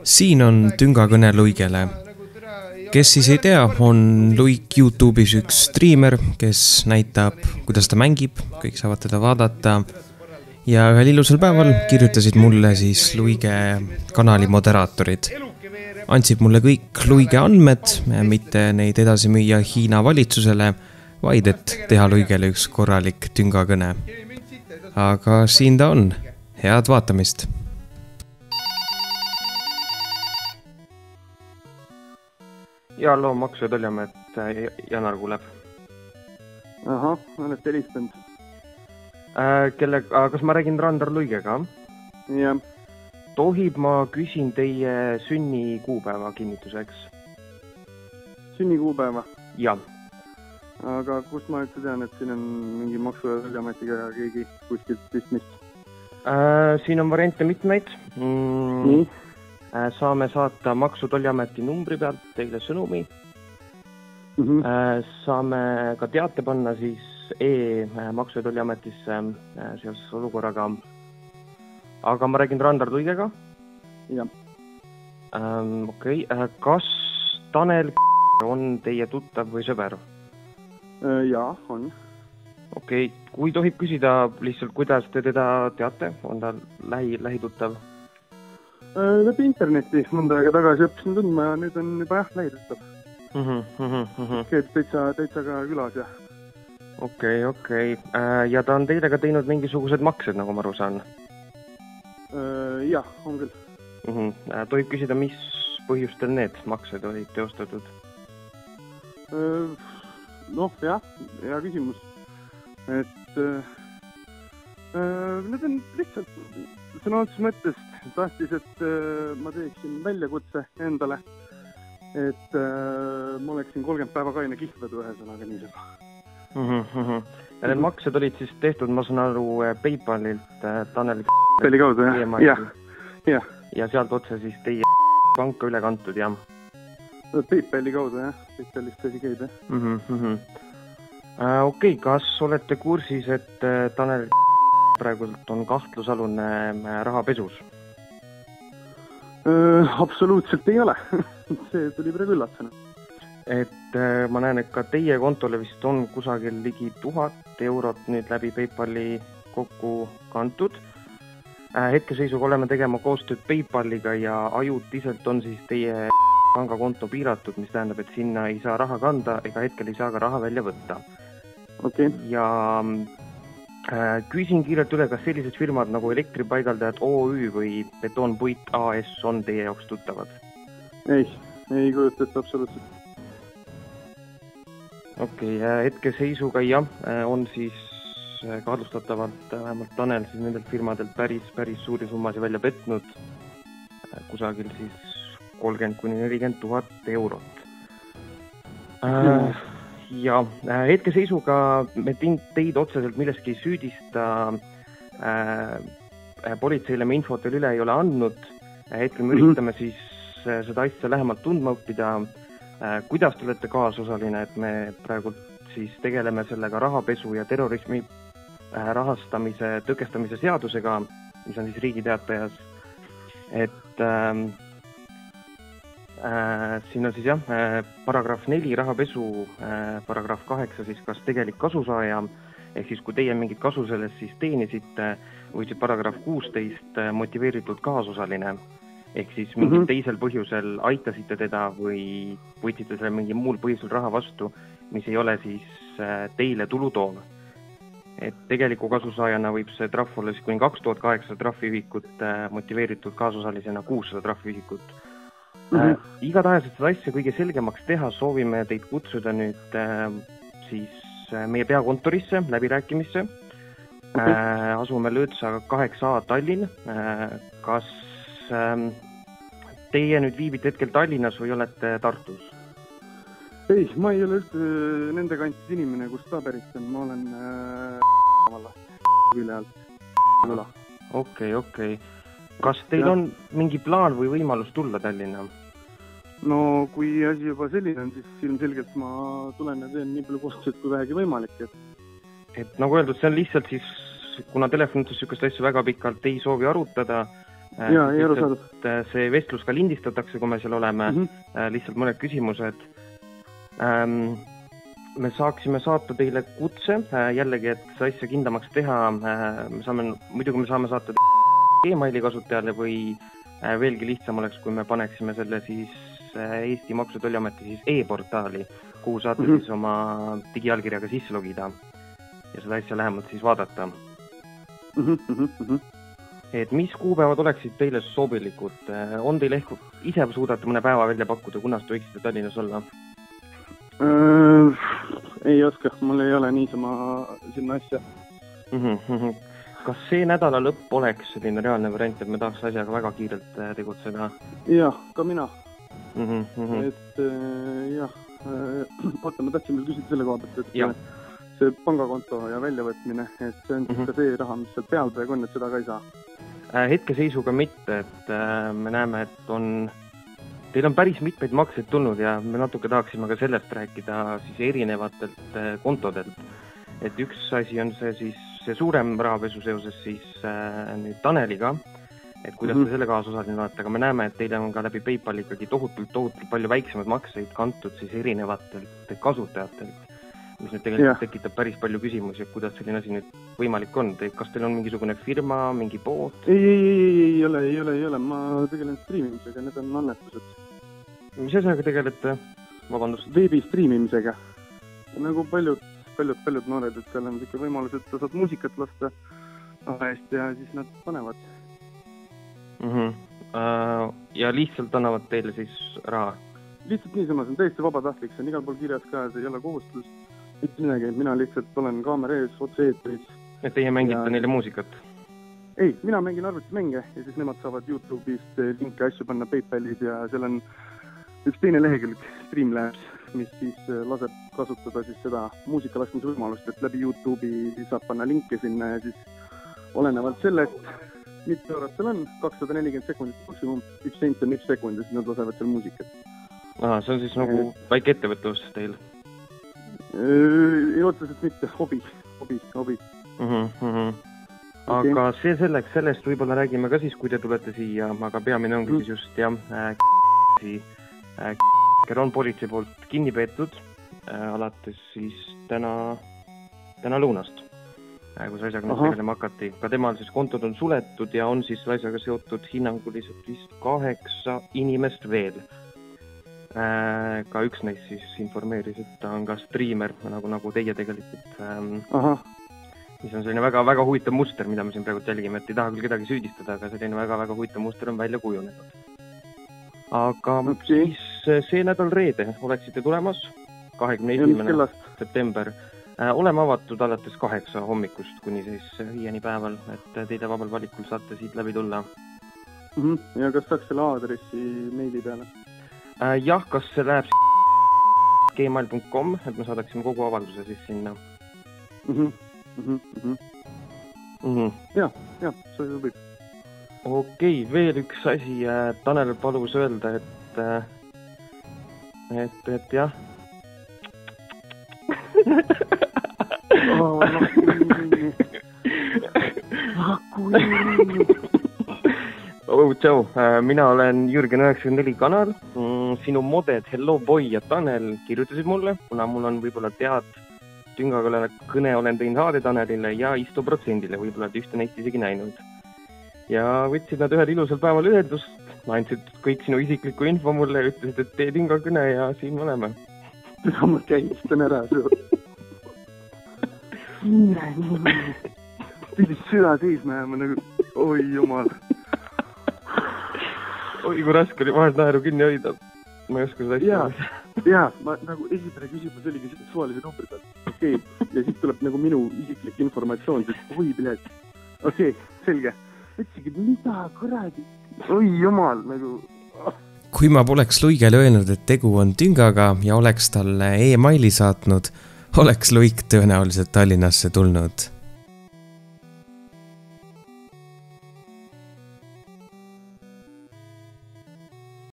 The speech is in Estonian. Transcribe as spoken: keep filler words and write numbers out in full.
Siin on Tüngakõne Luigele. Kes siis ei tea, on Luik YouTube'is üks striimer, kes näitab, kuidas ta mängib, kõik saavad teda vaadata. Ja ühel ilusal päeval kirjutasid mulle siis Luige kanali moderaatorid. Andsid mulle kõik Luige andmed, mitte neid edasi müüa Hiina valitsusele, vaid et teha Luigele üks korralik Tüngakõne. Aga siin ta on. Head vaatamist! Ja loo Maksu- ja Tolliamet, Janar kuuleb. Ahah, oled helistanud. Äh, kelle, kas ma räägin Randar Luigega? Jah. Tohib ma küsin teie sünni kuupäeva kinnituseks? Sünni kuupäeva? Jah. Aga kust ma üldse tean, et siin on mingi Maksu- ja Tolliametiga keegi kuskilt pistmist? Äh, siin on variante mitmeid. Mm. Nii? Saame saata Maksu- ja Tolliameti numbri pealt teile sõnumi. Mm -hmm. Saame ka teate panna siis e-Maksu- ja Tolliametisse seoses olukorraga. Aga ma räägin Randar Luigega. Jah. Ähm, Okei, okay. Kas Tanel on teie tuttav või sõber? Jaa, on. Okei, okay. Kui tohib küsida lihtsalt, kuidas te teda teate? On ta lähi, lähituttav? Läbi interneti mõnda aega tagasi õppisin tundma ja nüüd on juba jah, lähituttav. Mm -hmm, mm -hmm. Käib täitsa, täitsa ka külas ja. Okei, okay, okei. Okay. Ja ta on teile ka teinud mingisugused maksed, nagu ma aru saan? Jah, on küll. Mm -hmm. Tohib küsida, mis põhjustel need maksed olid teostatud? Noh, jah, hea küsimus. Et äh, need on lihtsalt sõna otseses mõttes tahtis, et äh, ma teeksin väljakutse endale, et äh, ma oleksin kolmkümmend päeva kaine kihved ühesõnaga niisama. Mm -hmm. Ja need maksed olid siis tehtud, ma saan aru, PayPalilt Tanel Paypali kaudu, jah? Jah, jah. Ja sealt otse siis teie panka üle kantud, jah? PayPali kaudu, jah. PayPalist asi käib, jah. Mm -hmm. äh, Okei, okay. Kas olete kursis, et Tanel praegult on kahtlusalune rahapesus? Äh, absoluutselt ei ole. See tuli praegu üllatsena. Et äh, ma näen, et ka teie kontole vist on kusagil ligi tuhat eurot nüüd läbi PayPali kokku kantud. Äh, hetkeseisuga oleme tegema koostööd PayPaliga ja ajutiselt on siis teie pangakonto piiratud, mis tähendab, et sinna ei saa raha kanda ega hetkel ei saa ka raha välja võtta. Okei. Okay. Ja äh, küsin kiirelt üle, kas sellised firmad nagu Elektripaigaldajad O Ü või Betoonpuit A S on teie jaoks tuttavad? Ei, ei kujutata absoluutselt. Okei, okay, hetkeseisuga jah, on siis kahtlustatavalt vähemalt Tanel siis nendelt firmadelt päris, päris suuri summasid välja petnud. Kusagil siis kolmkümmend kuni nelikümmend tuhat eurot. Äh, ja hetkeseisuga me teid otseselt milleski süüdista. Äh, politseile me infot veel üle ei ole andnud. Hetkel me üritame siis seda asja lähemalt tundma õppida. Äh, kuidas te olete kaasosaline, et me praegu siis tegeleme sellega rahapesu ja terrorismi äh, rahastamise tõkestamise seadusega, mis on siis Riigi Teatajas. Et äh, äh, siin on siis jah, äh, paragrahv neli rahapesu, äh, paragrahv kaheksa siis kas tegelik kasusaaja, ehk siis kui teie mingit kasu sellest siis teenisite, või siis paragrahv kuusteist äh, motiveeritud kaasosaline. Ehk siis mingil mm -hmm. teisel põhjusel aitasite teda või võtsite selle mingi muul põhjusel raha vastu, mis ei ole siis teile tulu toov. Et tegeliku kasusaajana võib see trahv olla siis kuni kaks tuhat kaheksasada trahviühikut, motiveeritud kaasosalisena kuussada trahviühikut. Mm -hmm. äh, igatahes, et seda asja kõige selgemaks teha, soovime teid kutsuda nüüd äh, siis meie peakontorisse läbirääkimisse. Okay. Äh, asume Löötsa kaheksa A Tallinn. Äh, kas teie nüüd viibite hetkel Tallinnas või olete Tartus? Ei, ma ei ole üldse nende kantid inimene, kus ta pärit on. Ma olen äh, üle alt. Okei, okei. Kas teil ja. on mingi plaan või võimalus tulla Tallinna? No kui asi juba selline on, siis ilmselgelt ma tulen ja teen nii palju koostööd kui vähegi võimalik. Et, et nagu öeldud, see on lihtsalt siis, kuna telefonites sükest asju väga pikalt ei soovi arutada, Jaa, ei aru saadud. See vestlus ka lindistatakse, kui me seal oleme. Mm-hmm. Lihtsalt mõned küsimused. Ähm, me saaksime saata teile kutse, jällegi, et see asja kindlamaks teha. Me saame, muidugi me saame saata e-maili kasutajale või veelgi lihtsam oleks, kui me paneksime selle siis Eesti Maksu- ja Tolliameti siis e-portaali, kuhu saate mm-hmm. siis oma digiallkirjaga sisse logida ja seda asja lähemalt siis vaadata. Mm-hmm, mm-hmm. Et mis kuupäevad oleksid teile sobilikud? On teil ehk ise suudate mõne päeva välja pakkuda, kunas te võiksite Tallinnas olla? Äh, ei oska, mul ei ole niisama sinna asja. Mm-hmm. Kas see nädala lõpp oleks selline reaalne variant, et me tahaks asjaga väga kiirelt tegutseda? Jah, ka mina. Mm-hmm. Et jah, vaata, ma tahtsin veel küsida selle koha pealt, et ja. see pangakonto ja väljavõtmine, et see on mm-hmm. ka see raha, mis seal peal praegu on, et seda ka ei saa. Hetkeseisuga mitte, et me näeme, et on, teil on päris mitmeid makseid tulnud ja me natuke tahaksime ka sellest rääkida siis erinevatelt kontodelt. Et üks asi on see siis see suurem rahapesu seoses siis äh, nüüd Taneliga, et kuidas mm-hmm. te selle kaasosaline olete, aga me näeme, et teile on ka läbi PayPal ikkagi tohutult, tohutult palju väiksemad makseid kantud siis erinevatelt kasutajatelt, mis nüüd tegelikult yeah. tekitab päris palju küsimusi, et kuidas selline asi nüüd võimalik on. Kas teil on mingisugune firma, mingi pood? Ei, ei, ei, ei ole, ei ole, ei ole. Ma tegelen streamimisega, need on annetused. Mis asjaga tegelete? Vabandust. Veebi streamimisega. Nagu paljud, paljud, paljud noored, et seal on ikka võimalus, et sa saad muusikat lasta ahest ja siis nad panevad. Mm-hmm. Uh, ja lihtsalt annavad teile siis raha? Lihtsalt niisama, see on täiesti vabatahtlik, see on igal pool kirjas ka, see ei ole kohustus. Mitte midagi, mina lihtsalt olen kaamera ees, otse eetris. Et teie mängite ja... neile muusikat? Ei, mina mängin arvutismänge ja siis nemad saavad YouTube'ist linke asju panna PayPalid ja seal on üks teine lehekülg, Streamlabs, mis siis laseb kasutada siis seda muusikalaskmise võimalust, et läbi YouTube'i saab panna linke sinna ja siis olenevalt sellest, mitu eurot seal on, kakssada nelikümmend sekundit maksimum, üks sent on üks sekund ja siis nad lasevad seal muusikat. Aha, see on siis nagu e... väike ettevõtlus teil? Ei otseselt mitte, hobi, hobi, hobi. Mm-hmm. Aga okay. see selleks, sellest võib-olla räägime ka siis, kui te tulete siia, aga peamine ongi mm. siis just jah, äh, on politsei poolt kinni peetud äh, alates siis täna, täna lõunast, äh, kus asjaga nüüd tegelema hakati. Ka temal siis kontod on suletud ja on siis asjaga seotud hinnanguliselt vist kaheksa inimest veel. Ka üks neist siis informeeris, et ta on ka streamer, nagu, nagu teie tegelikult, ähm, mis on selline väga, väga huvitav muster, mida me siin praegu jälgime, et ei taha küll kedagi süüdistada, aga selline väga, väga huvitav muster on välja kujunenud. Aga okay. siis see nädal reede oleksite tulemas, kahekümne esimene september. Äh, oleme avatud alates kaheksa hommikust kuni siis viieni päeval, et teile vabal valikul saate siit läbi tulla. Mm-hmm. Ja kas saaks selle aadressi meili peale? Äh, jah, kas see läheb gmail punkt com, et me saadaksime kogu avalduse siis sinna. Mm-hmm. Mm-hmm. Mm-hmm. Ja, ja, see võib. Okei, veel üks asi. Tanel palus öelda, et et, et jah. Oh, oh, tšau, mina olen Jürgen üheksakümmend neli kanal. Sinu moded Hello Boy ja Tanel kirjutasid mulle, kuna mul on võib-olla tead tüngaga kõne olen teinud Haade Tanelile ja Isto Protsendile, võib-olla ühte neist isegi näinud. Ja võtsid nad ühel ilusal päeval ühendust, andsid kõik sinu isiklikku info mulle ja ütlesid, et tee tünga kõne ja siin me oleme. Ma käistan ära suur. Pidid süda seisma ja ma nagu, oi jumal. Oi, kui raske oli vahel naeru kinni hoida. Ma ei oska seda asja. Jaa, jaa, ma nagu esimene küsimus oligi suvalise numbri peal. Okei, okay. Ja siis tuleb nagu minu isiklik informatsioon, sest oi, pilet. Okei, okay, selge. Ütsigi, mida kuradi? Oi jumal, nagu... Kui ma poleks Luigele öelnud, et tegu on tüngaga ja oleks talle e-maili saatnud, oleks Luik tõenäoliselt Tallinnasse tulnud.